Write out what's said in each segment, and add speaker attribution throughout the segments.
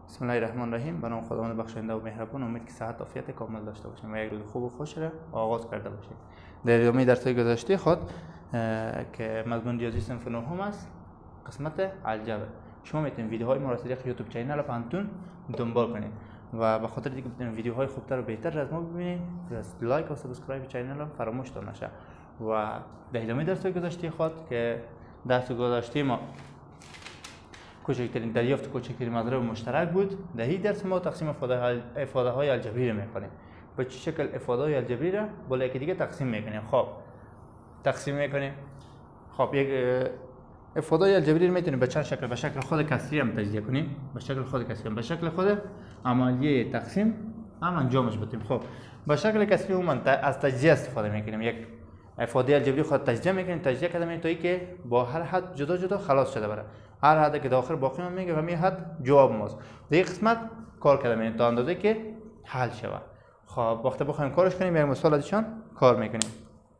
Speaker 1: بسم الله الرحمن الرحیم. به نام خداوند بخشنده و مهربان. امید که صحت و عافیت کامل داشته باشیم و یک روز خوب و خوش را آغاز کرده باشیم. در ادامه درس‌های گذشته خود که مضمون ریاضی صنف نهم است، قسمت الجبر، شما میتونید ویدیوهای ما را از طریق یوتیوب کانال پانتون دنبال کنید و به خاطر دیگه بتونید ویدیوهای خوبتر و بهتر از ما ببینید، لایک و سابسکرایب کانال فراموش نشه. و در ادامه درس‌های گذشته خود که درس گذشته ما کوچکترین دریافت کوچکترین مضرب مشترک بود، در این درس ما تقسیم افاده های الجبری را میکنیم. به چه شکل افاده های الجبری را با یکی دیگه تقسیم میکنیم. خب تقسیم میکنیم. خب یک افاده های الجبری رو میتونیم به چند شکل، به شکل خود کسری هم تجزیه کنیم، به شکل خود کسری هم، به شکل خود عملیه تقسیم هم انجامش بدیم. خب به شکل کسری عموما از تجزیه استفاده میکنیم. یک افاده الجبری خود تجزیه میکنیم، تجزیه کردیم تا اینکه با هر حد جدا جدا خلاص شده بره. هر حد که داخل باقی میگه و می حد جواب ماست. در این قسمت کار کردیم تا اندازه که حل شود. خب وقتی بخوایم کارش کنیم، یک مثال ازشان کار میکنیم.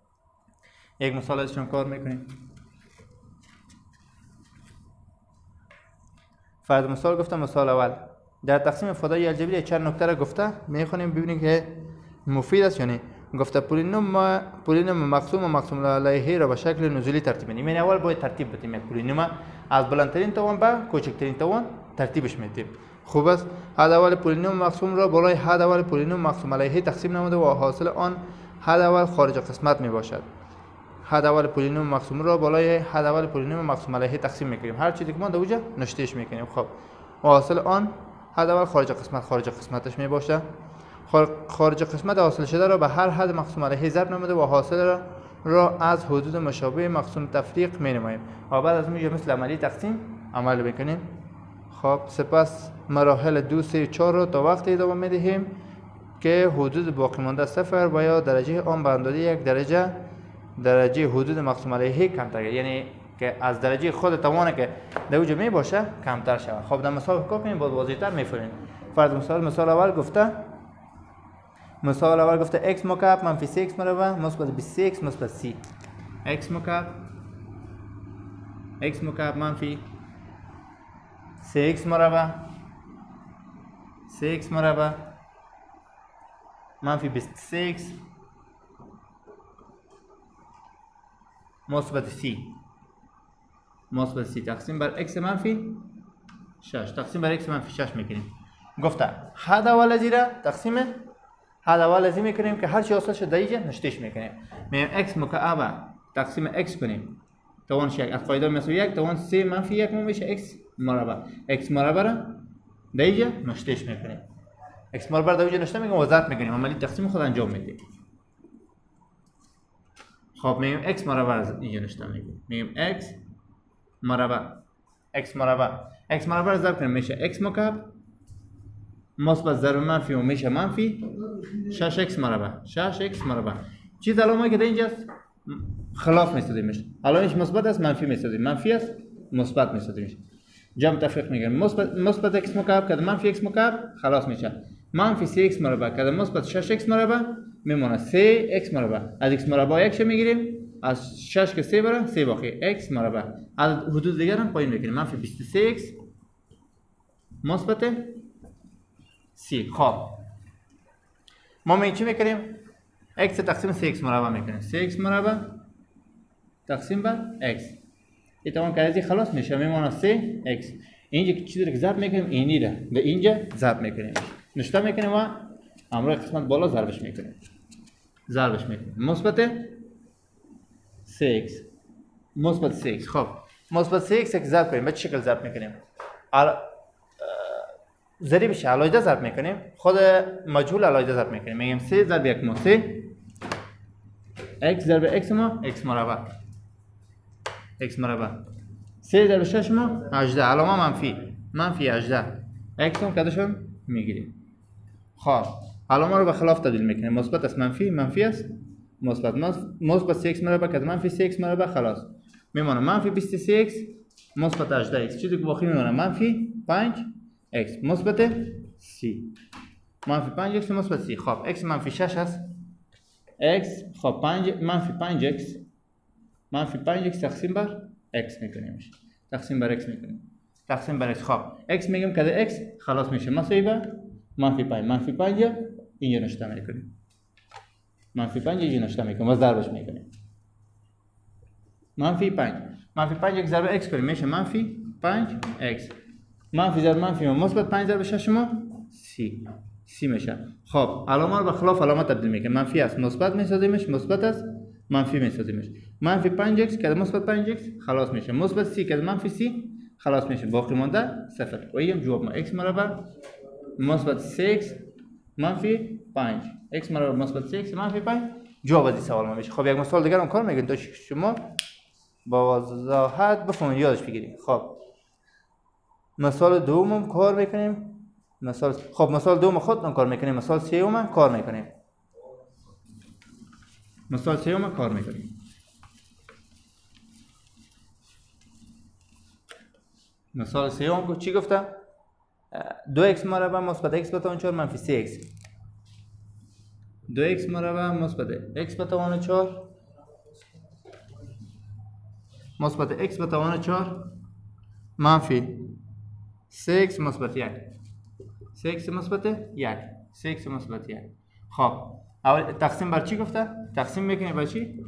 Speaker 1: فرض مثال گفتم. مثال اول در تقسیم افاده الجبری چند نکته را گفته میخونیم ببینیم که مفید است. یعنی گفته پولینوم مقسوم و مقسوم علیه را به شکل نزولی ترتیب میدیم. یعنی اول باید ترتیب بدیم. یک پولینوم از بلندترین توان به کوچکترین توان ترتیبش میدیم. خوب است. حد اول پولینوم مقسوم را بالای حد اول پولینوم مقسوم علیه تقسیم نموده و حاصل آن حد اول خارج قسمت می باشد. حد اول پولینوم مقسوم را بالای حد اول پولینوم مقسوم علیه تقسیم میکنیم. هر چیزی که ما در اونجا نشتهش میکنیم. خب و حاصل آن حد اول خارج قسمتش می باشه. خارج قسمت حاصل شده را به هر حد مقسوم علیه ضرب نموده و حاصل را از حدود مشابه مقسوم تفریق می نماییم و بعد از اون مثل عملی تقسیم عمل میکنیم. خب سپس مراحل 2 3 4 را تا وقتی ادامه میدهیم که حدود باقی مانده 0 و یا درجه آن به اندازه 1 درجه حدود مقسوم علیه کمتر، یعنی که از درجه خود توانه که در اونجا می باشه کمتر شود. خب در مثال کار کنیم باز واضح‌تر میفهمیم. فرض مثال اول گفته x مکعب منفی 3x مربع مثبت 23x مثبت 30. x مکعب منفی 3x مربع منفی 23x مثبت 30 تقسیم بر x منفی 6 تقسیم بر x منفی 6 میکنیم. گفته حد اول از را تقسیم حد اول از این میکنیم که هر چی حاصل شده اینجا نشتهش میکنیم. میگیم x مکعب تقسیم x کنیم توانش 1 از قاعده مساوی 1 توان 3 منفی 1 میشه x مربع را در اینجا نشتهش میکنیم. x مربع در اینجا نشته میکنیم و ضرب میکنیم، عملی تقسیم خود انجام میدیم. خب میگیم x مربع را اینجا نشته میکنیم. میگیم x مربع را ضرب کنیم میشه x مکعب مثبت ضرب منفی و میشه منفی 6x مربع. چیز علامه که در اینجاست خلاف میسازیمش. علامش مثبت است منفی میسازیم، منفی است مثبت میسازیمش. جمع تفریق میگیم. مثبت x مکعب که منفی x مکعب خلاص میشه. منفی 3x مربع که مثبت 6x مربع میمونه 3x مربع. از x مربع 1 میگیریم، از 6 که 3 بره 3 باقی x مربع. از حدود دیگر هم پایین میگیریم. منفی 23x مثبت 30. خب ما می چی میکنیم؟ x تقسیم 3x مربع میکنیم. 3x مربع تقسیم بر x. این تمام کردی خلاص میشه، میمونه 3x. اینجا چیزی که ضرب میکنیم اینی را به اینجا ضرب میکنیم، نشته میکنیم و امروی قسمت بالا ضربش میکنیم. مثبت 3x خب مثبت 3x یک ضرب کنیم. به چه شکل ضرب میکنیم؟ ضریبش علاوه ضرب میکنیم، خود مجهول علاوه ضرب میکنیم. میگیم 3 ضرب 1 ما 3 x ضرب x ما x مربع 3 ضرب 6 ما 18 علامه منفی 18 x هم کدشون میگیریم. خب علامه رو به خلاف تبدیل میکنیم. مثبت است منفی است مثبت 3x مربع که منفی 3x مربع خلاص میمونه منفی 23x مثبت 18x. چیزی که باقی میمونه منفی 5x مثبت 30 منفی 5x مثبت 30. خب x منفی 6 است. x خب 5 منفی 5x تقسیم بر x میکنیم. تقسیم بر x. خب x میگم که x خلاص میشه مساوی به -5 -5 اینجا نشته میکنیم، -5 اینجا نشته میکنیم و ضربش میکنیم. -5 x ضرب x کنیم میشه -5x. منفی ضرب منفی و مثبت 5 ضرب 6 ما 30 میشه. خب علامه رو به خلاف علامه تبدیل میکنیم. منفی است مثبت میسازیمش، مثبت است منفی میسازیمش. -5x که مثبت 5x خلاص میشه، مثبت 30 که منفی 30 خلاص میشه، باقی مونده 0. و این جواب ما x مربع مثبت 6 منفی 5 x مربع مثبت 6 منفی 5 جواب از این سوال ما میشه. خب یک مثال دیگر هم کار میکنیم تا شما با وضاحت بفهمید یادش بگیرید. خب مثال دوم کار میکنیم. مثال دوم خودتون کار میکنیم. مثال سوم کار میکنیم. مثال سوم چی گفته؟ 2x مربع مثبت x به توان 4 منفی 3x. 2x مربع مثبت x به توان 4 مثبت x به توان 4 منفی 3x مثبت 1. 3x مثبت 1. خب اول تقسیم بر چی گفته؟ تقسیم میکنیم بر چی؟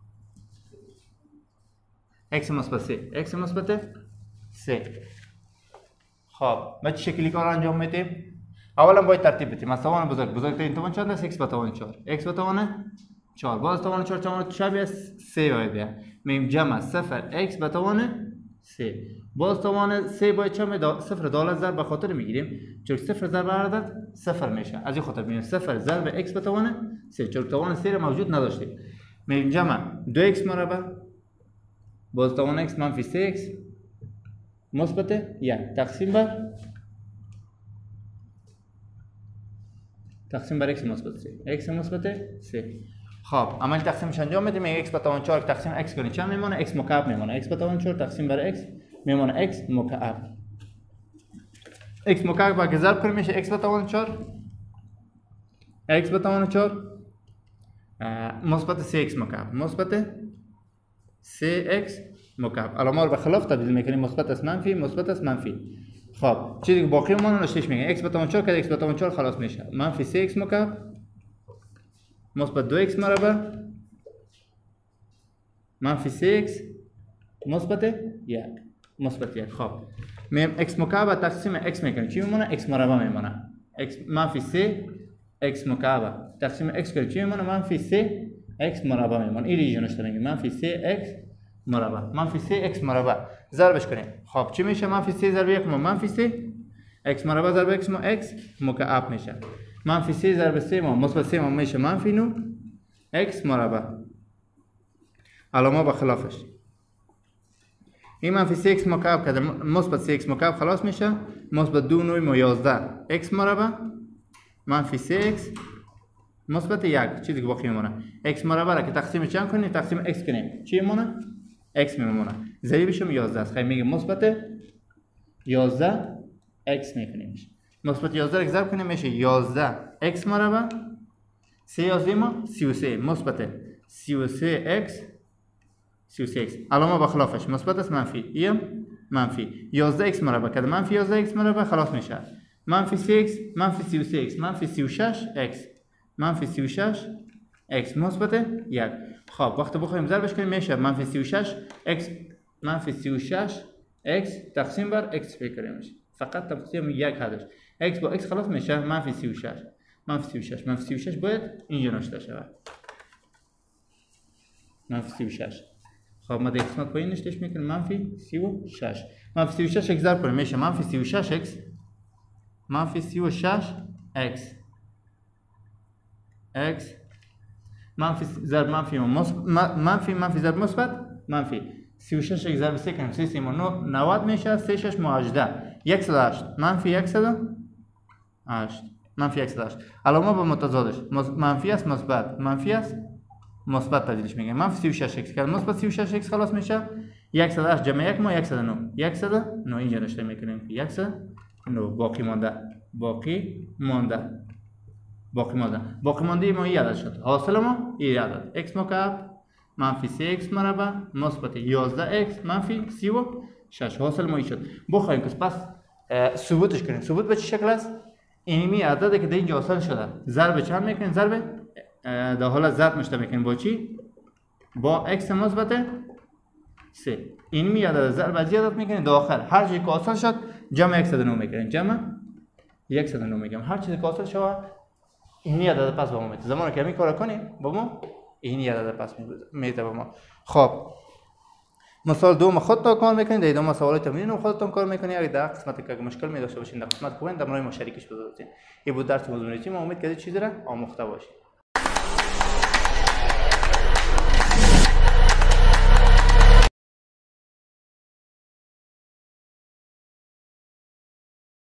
Speaker 1: x مثبت 3. خب ما چه شکلی کار انجام میدیم؟ اولا باید ترتیب بدیم. از توان بزرگترین توان چند است؟ x به توان 4. x به توان 4 باز توان 4 شبیه 3 باید میگیم جمع 0 x به توان 3. باز توان 3 باید چند 0 دالت ضرب به خاطر میگیریم چون 0 ضرب عدد 0 میشه، از این خاطر میگیم 0 ضرب x به توان 3 چون توان 3 موجود نداشتیم. میگیم جمع 2x مربع باز توان x منفی 3x مثبت 1 تقسیم بر x مثبت 3. خب عمل تقسیمش انجام میدیم. x به توان 4 تقسیم x کنیم چند میمونه؟ x مکعب میمونه. x به توان 4 تقسیم بر x میمونه x مکعب. x مکعب با ضرب کنیم میشه x به توان 4 مثبت 3x مکعب مثبت 3x مکعب. علامه رو به خلاف تبدیل میکنیم. مثبت است منفی. خب چیزی که باقی مون نشتهش میگه x به توان 4 که x به توان 4 خلاص میشه منفی 3x مکعب مثبت 2x مربع منفی 3x مثبت 1. خب میم x مکعب تقسیم x میکنیم چی میمونه؟ x مربع میمونه. x منفی 3x مکعب تقسیم x کنیم چی میمونه؟ منفی 3x مربع میمونه. این ریجو نشته میگه منفی 3x مربع ضربش کنیم. خب چی میشه؟ منفی 3 ضرب 1 منفی 3 x مربع ضرب x x مکعب میشه. منفی 3 ضرب 3 مثبت 3 میشه منفی 9 x مربع. علامه به خلافش این منفی 3x مکعب که مثبت 3x مکعب خلاص میشه مثبت 2 9 11 x مربع منفی 3x مثبت 1 چیزی که باقی میمونه x مربع را که تقسیم چند کنیم؟ تقسیم x کنیم چی میمونه؟ x میمونه. ضریبش هم 11 است. خیلی میگه مثبت 11 x میکنیم. مثبت 11 را ضرب کنیم میشه 11 x مربع 3 11 ما 33 مثبت 33 x. علامه به خلافش مثبت است منفی. این منفی 11 x مربع که منفی 11 x مربع خلاص میشه منفی 3 x منفی 33 x منفی 36 x منفی 36 x مثبت 1. خب وقتی بخوایم ضربش کنیم میشه منفی 36 x تقسیم بر x فکر میشه. فقط تقسیم 1 هدش x با x خلاص میشه منفی 36 باید اینجا نوشته شود منفی 36. خب ما در قسمت پایین نشتهش میکنیم منفی 36 منفی 36 x ضرب کنیم میشه منفی 36 x منفی ضرب منفی منفی ضرب مثبت منفی 36 x ضرب 3 کنیم 3 3 90 میشه 3 6 18 108 منفی 108 علامه به متضادش منفی است مثبت تبدیلش میگه منفی 36 x که مثبت 36 x خلاص میشه 108 جمع 1 ما 109 اینجا نشته میکنیم که 109 باقی مانده ما این عدد شد. حاصل ما این عدد x مکعب منفی 3x مربع مثبت 11x منفی 6 حاصل ما این شد. بخوایم که پس ثبوتش کنیم. ثبوت به چه شکل است؟ اینمی عددی که در اینجا حاصل شده ضرب چند میکنیم؟ ضرب در حالت ضرب مشته میکنیم با چی؟ با x مثبت 3. اینمی عدد ضرب از عدد میکنیم داخل هر چیزی که حاصل شد جمع 109 میکنیم. جمع 109 میگم. هر چیزی که حاصل شد اینی عدد پس با ما میده. زمانی که همین کارو کنیم با ما اینی عدد پس میده با ما. خب مثال دوم خودتون کار میکنید، در ادامه سوالات تمرین خودتون کار میکنید. اگه در قسمت که مشکل می داشته باشین در قسمت کوین در مورد ما شریکش بذارید. این بود درس موضوع ما امید که چیزی را آموخته باشید.